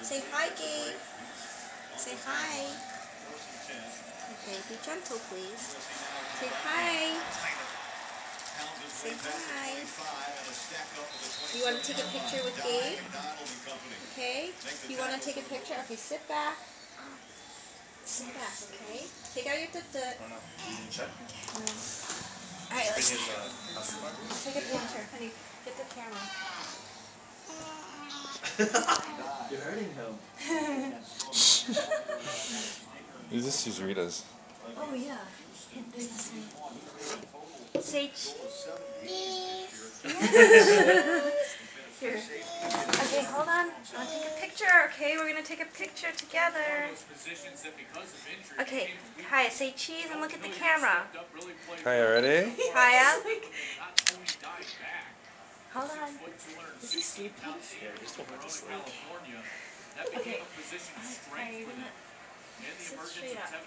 Say hi, Gabe. Say hi. Okay, be gentle, please. Say hi. Say hi. You want to take a picture with Gabe? Okay. You want to take a picture? Okay, sit back. Sit back, okay? Take out your tut-tut. Oh no, you didn't check? No. Alright, let's take a picture. picture. Honey, get the camera. You're hurting him. This is Rita's. Oh yeah. Say cheese. Here. Okay, hold on. I'll take a picture. Okay, we're gonna take a picture together. Okay, Kaya, say cheese and look at the camera. Kaya, ready? Kaya. Hold on. Is he sleeping? Yeah, just don't put to sleep. Okay. Kaya, you're gonna sit straight up.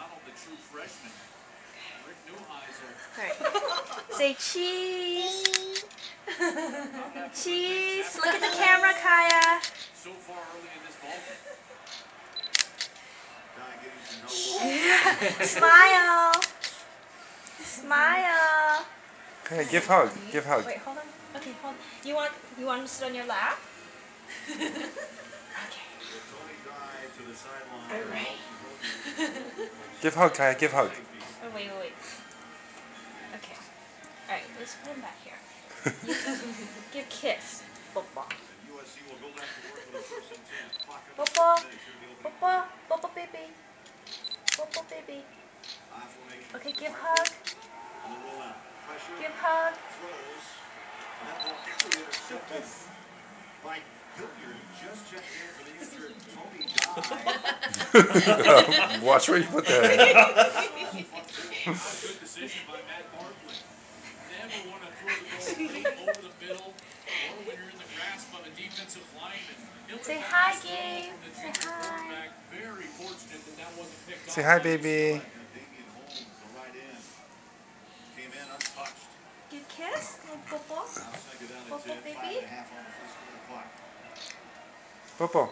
Alright. Say cheese. Cheese. Look at the camera, Kaya. Smile. Smile. Kaya, give hug. Give hug. Wait, hold on. Okay, hold on. You want to sit on your lap? Okay. Alright. Give hug, Kaya. Give hug. Oh, wait. Okay. Alright, let's put him back here. Give kiss. Bobo. Bobo baby. Bobo baby. Okay, give hug. Give hug. Give kiss. Watch where you put that. Say hi, Gabe. Say hi. Say hi, baby. Give kiss. Bobo. Bobo baby. Popo.